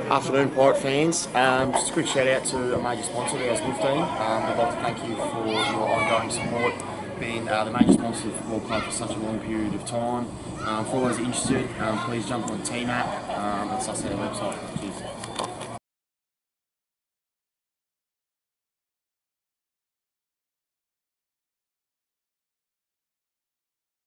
Afternoon, Pirate fans. Just a quick shout out to a major sponsor, ours, Wolfdene. We'd like to thank you for your ongoing support, being the major sponsor of the football club for such a long period of time. For all those interested, please jump on the T-Map and suss out our website. Cheers.